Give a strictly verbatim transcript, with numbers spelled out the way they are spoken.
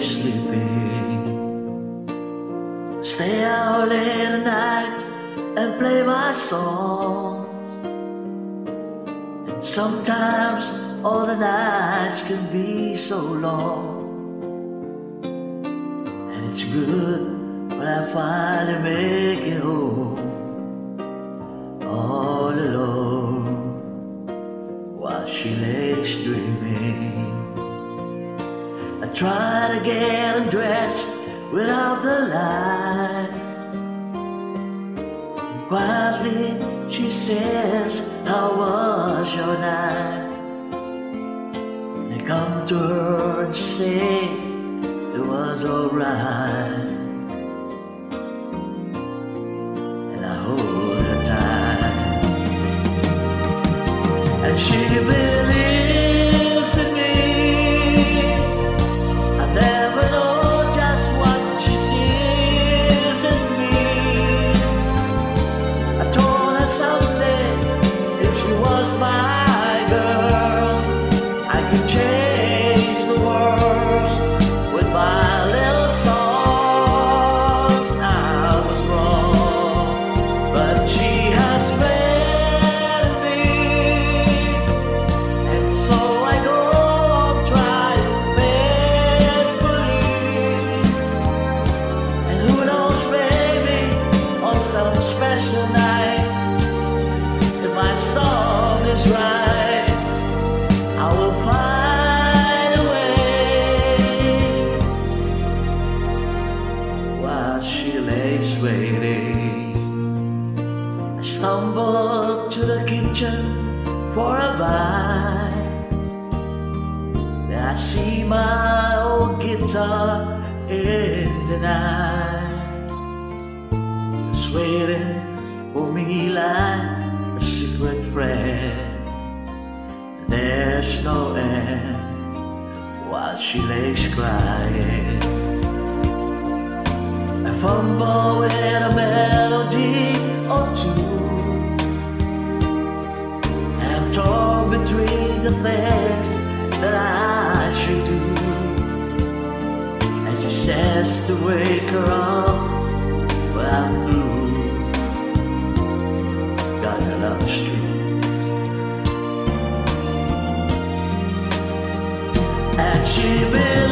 sleeping. Stay out late at night and play my songs. And sometimes all the nights can be so long. And it's good when I finally make it home, all alone, while she lays dreaming. I try to get undressed without the light. Quietly she says, how was your night? And I come to her and say it was alright. And I hold her tight, and she believes in me. I never know just what she sees in me. I told her someday, if she was my girl, I could change the world with my little songs. I was wrong, but she has faith in me, and so I go on trying faithfully. And who knows, baby, on some special night, if my song is right, I will find a way. While she lays waiting, I stumble to the kitchen for a bite. Then I see my old guitar in the night, it's waiting for me like a secret friend. There's no end while she lays crying. I fumble with a melody or two, and I'm torn between the things that I should do. And she says to wake her up, but I'm through. Got a love street, and she been